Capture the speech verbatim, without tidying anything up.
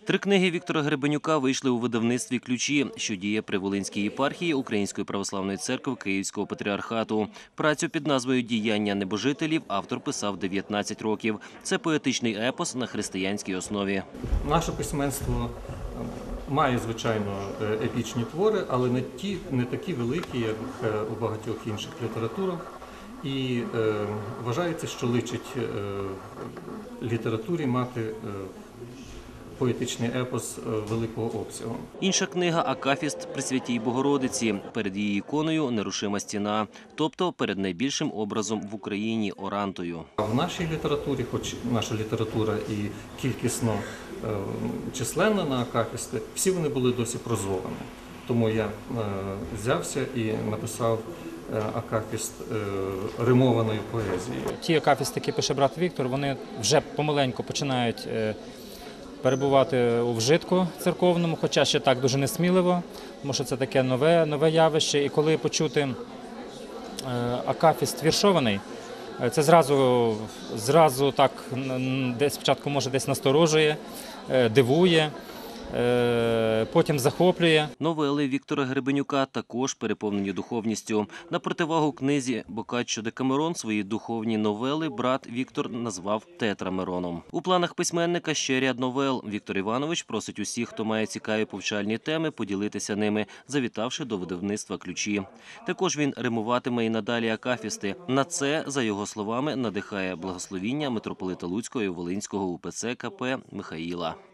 Три книги Віктора Гребенюка вийшли у видавництві «Ключі», що діє при Волинській єпархії Української православної церкви Київського патріархату. Працю під назвою «Діяння небожителів» автор писав дев'ятнадцять років. Це поетичний епос на християнській основі. Наше письменство має, звичайно, епічні твори, але не ті, не такі великі, як у багатьох інших літературах. І е, вважається, що личить е, літературі мати е, поетичний епос великого обсягу. Інша книга «Акафіст при Святій Богородиці». Перед її іконою нерушима стіна, тобто перед найбільшим образом в Україні – Орантою. В нашій літературі, хоч наша література і кількісно е, численна на акафісти, всі вони були досі прозорими. Тому я е, взявся і написав акафіст римованою поезією. Ті акафісти, які пише брат Віктор, вони вже помаленьку починають перебувати у вжитку церковному, хоча ще так дуже несміливо, тому що це таке нове, нове явище. І коли почути акафіст віршований, це зразу, зразу так, десь спочатку може десь насторожує, дивує, потім захоплює. Новели Віктора Гребенюка також переповнені духовністю. На противагу книзі «Боккаччо Декамерон» свої духовні новели брат Віктор назвав тетрамероном. У планах письменника ще ряд новел. Віктор Іванович просить усіх, хто має цікаві повчальні теми, поділитися ними, завітавши до видавництва «Ключі». Також він римуватиме і надалі акафісти. На це, за його словами, надихає благословіння митрополита Луцького і Волинського УПЦ КП Михаїла.